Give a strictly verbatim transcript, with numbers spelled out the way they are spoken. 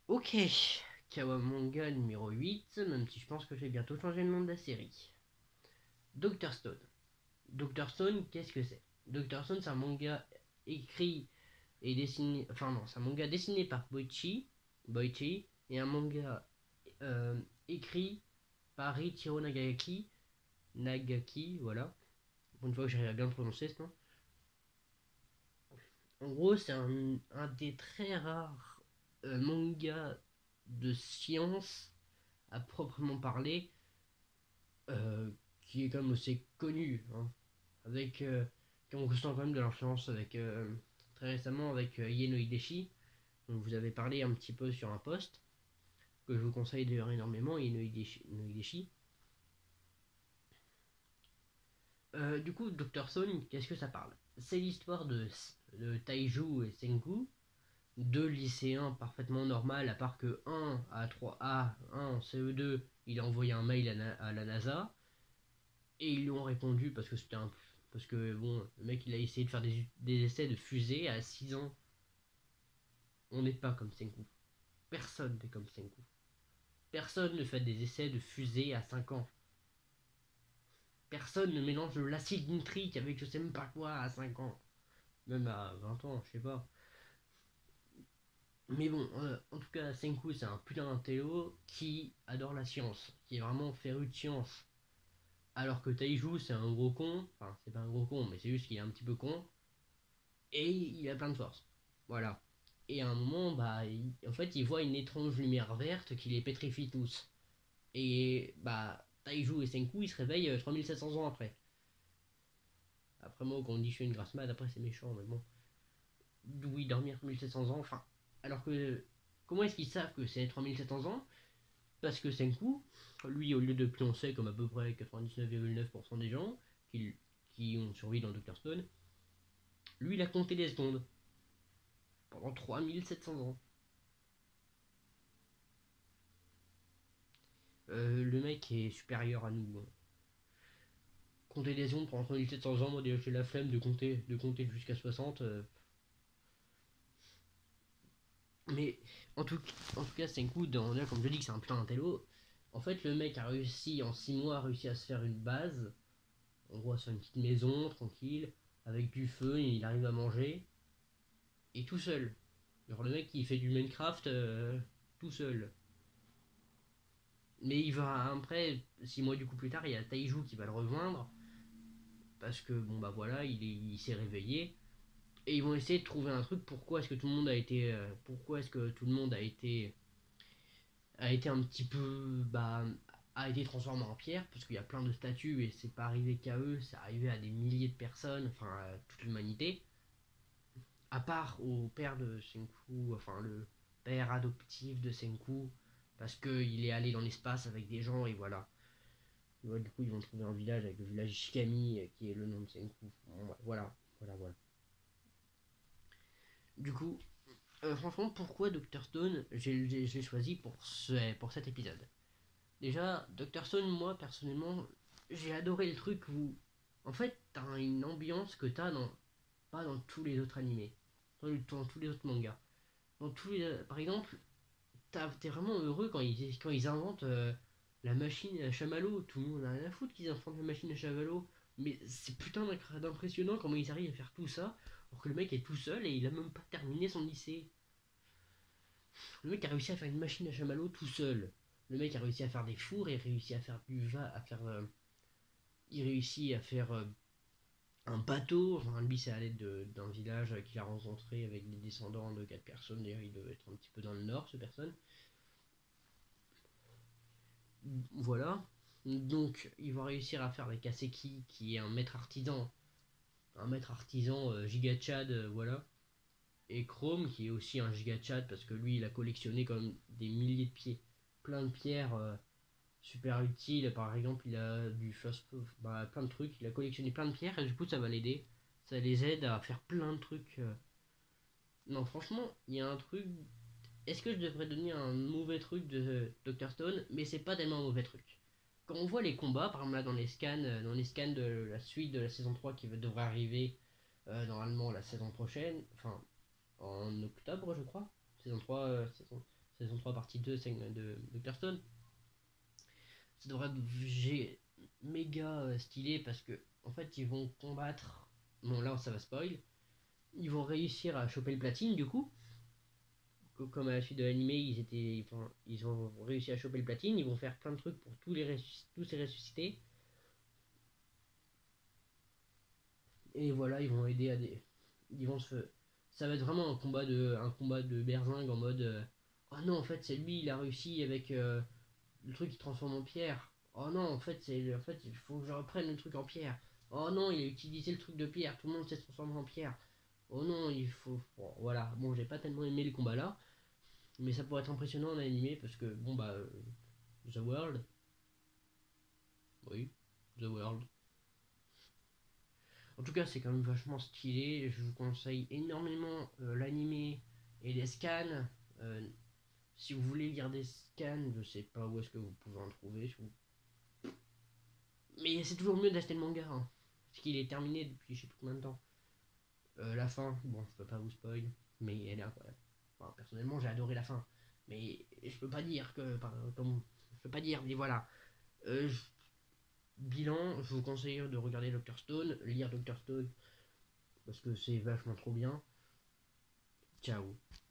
Ok, Kawa Manga numéro huit, même si je pense que je vais bientôt changer le nom de la série. Doctor Stone. Doctor Stone, qu'est-ce que c'est? Doctor Stone, c'est un manga écrit et dessiné. Enfin, non, c'est un manga dessiné par Boichi, Boichi et un manga euh, écrit par Ichiro Nagaki. Nagaki, voilà. Pour une fois que j'arrive à bien le prononcer ce nom. En gros, c'est un, un des très rares euh, mangas de science à proprement parler, euh, qui est quand même assez connu, hein, avec euh, qui on ressent quand même de l'influence avec euh, très récemment avec euh, Ieno Hideshi, dont vous avez parlé un petit peu sur un post que je vous conseille d'ailleurs énormément, Ieno Hideshi, Hideshi. Euh, du coup, Doctor Stone, qu'est-ce que ça parle? C'est l'histoire de, de Taiju et Senku, deux lycéens parfaitement normaux, à part que un à trois A, un en C E deux, il a envoyé un mail à, à la NASA, et ils lui ont répondu parce que c'était un. Parce que bon, le mec il a essayé de faire des, des essais de fusée à six ans. On n'est pas comme Senku. Personne n'est comme Senku. Personne ne fait des essais de fusée à cinq ans. Personne ne mélange de l'acide nitrique avec je sais même pas quoi à cinq ans. Même à vingt ans, je sais pas. Mais bon, euh, en tout cas, Senku c'est un putain d'intello qui adore la science, qui est vraiment féru de science. Alors que Taiju c'est un gros con, enfin c'est pas un gros con, mais c'est juste qu'il est un petit peu con, et il a plein de force. Voilà. Et à un moment, bah, il- en fait, il voit une étrange lumière verte qui les pétrifie tous. Et bah, Taiju et Senku, ils se réveillent euh, trois mille sept cents ans après. Après moi, quand on dit que je suis une grasse mat, après c'est méchant, mais bon. D'où ils dormirent trois mille sept cents ans, enfin. Alors que, comment est-ce qu'ils savent que c'est trois mille sept cents ans? Parce que Senku, lui, au lieu de pioncer comme à peu près quatre-vingt-dix-neuf virgule neuf pour cent des gens qui, qui ont survécu dans Doctor Stone, lui, il a compté des secondes pendant trois mille sept cents ans. Euh, le mec est supérieur à nous. Compter les ondes pendant mille sept cents ans, moi déjà j'ai la flemme de compter, de compter jusqu'à soixante. euh. Mais en tout, en tout cas, Senku, dans, là, comme je dis que c'est un putain d'intello, en fait le mec a réussi en six mois, a réussi à se faire une base, en gros à se faire une petite maison, tranquille, avec du feu, et il arrive à manger, et tout seul. Genre le mec qui fait du Minecraft euh, tout seul. Mais il va après, six mois du coup plus tard, il y a Taiju qui va le rejoindre, parce que bon bah voilà, il, est, il s'est réveillé. Et ils vont essayer de trouver un truc. Pourquoi est-ce que tout le monde a été, euh, pourquoi est-ce que tout le monde a été, a été un petit peu, bah, a été transformé en pierre, parce qu'il y a plein de statues et c'est pas arrivé qu'à eux, c'est arrivé à des milliers de personnes, enfin à toute l'humanité. À part au père de Senku, enfin le père adoptif de Senku, parce qu'il est allé dans l'espace avec des gens et voilà. Et ouais, du coup, ils vont trouver un village avec le village Shikami, qui est le nom de Senku. Bon, voilà, voilà, voilà. Du coup, Euh, franchement, pourquoi Doctor Stone, j'ai j'ai choisi pour, ce, pour cet épisode? Déjà, Doctor Stone, moi, personnellement, j'ai adoré le truc où, en fait, t'as une ambiance que t'as dans, pas dans tous les autres animés, dans, dans tous les autres mangas. Dans tous les, par exemple, t'es vraiment heureux quand ils, quand ils inventent euh, la machine à chamallow. Tout le monde a rien à foutre qu'ils inventent la machine à chamallow. Mais c'est putain d'impressionnant comment ils arrivent à faire tout ça, alors que le mec est tout seul et il a même pas terminé son lycée. Le mec a réussi à faire une machine à chamallow tout seul. Le mec a réussi à faire des fours, il a réussi à faire du va, à faire, euh, il réussit à faire euh, un bateau. Enfin, lui, c'est à l'aide d'un village qu'il a rencontré avec des descendants de quatre personnes. D'ailleurs, il devait être un petit peu dans le nord, ce personne. Voilà. Donc, il va réussir à faire les Kaseki, qui est un maître artisan, un maître artisan euh, giga Chad, euh, voilà. Et Chrome, qui est aussi un giga Chad, parce que lui, il a collectionné comme des milliers de pieds, plein de pierres. Euh, super utile. Par exemple, il a du fast bah, plein de trucs. Il a collectionné plein de pierres et du coup, ça va l'aider. Ça les aide à faire plein de trucs. euh. Non, franchement, il y a un truc. Est-ce que je devrais donner un mauvais truc de Doctor Stone? Mais c'est pas tellement un mauvais truc. Quand on voit les combats, par exemple là dans les scans, euh, dans les scans de la suite de la saison trois qui devrait arriver euh, normalement la saison prochaine, enfin en octobre je crois, saison trois, euh, saison, saison trois partie deux de Doctor Stone. Ça devrait être g- méga euh, stylé parce que en fait ils vont combattre. Bon là ça va spoil. Ils vont réussir à choper le platine du coup. Co- Comme à la suite de l'animé, ils étaient, enfin, ils ont réussi à choper le platine. Ils vont faire plein de trucs pour tous les ressusc- tous les ressuscités. Et voilà, ils vont aider à des, ils vont se, ça va être vraiment un combat de, un combat de berzingue en mode, euh, oh non en fait c'est lui, il a réussi avec euh, le truc qui transforme en pierre. Oh non, en fait, c'est en fait, il faut que je reprenne le truc en pierre. Oh non, il a utilisé le truc de pierre, tout le monde s'est transformé en pierre. Oh non, il faut. Bon, voilà, bon, j'ai pas tellement aimé les combats là, mais ça pourrait être impressionnant en animé parce que, bon, bah, euh, The World, oui, The World. En tout cas, c'est quand même vachement stylé. Je vous conseille énormément euh, l'animé et les scans. Euh, si vous voulez lire des scans, je sais pas où est-ce que vous pouvez en trouver. Si vous Mais c'est toujours mieux d'acheter le manga, hein, parce qu'il est terminé depuis je sais plus combien de temps. Euh, la fin, bon, je peux pas vous spoil, mais elle est incroyable. Enfin, personnellement, j'ai adoré la fin, mais je peux pas dire que, enfin, comme, je peux pas dire, mais voilà. Euh, je- Bilan, je vous conseille de regarder Doctor Stone, lire Doctor Stone, parce que c'est vachement trop bien. Ciao.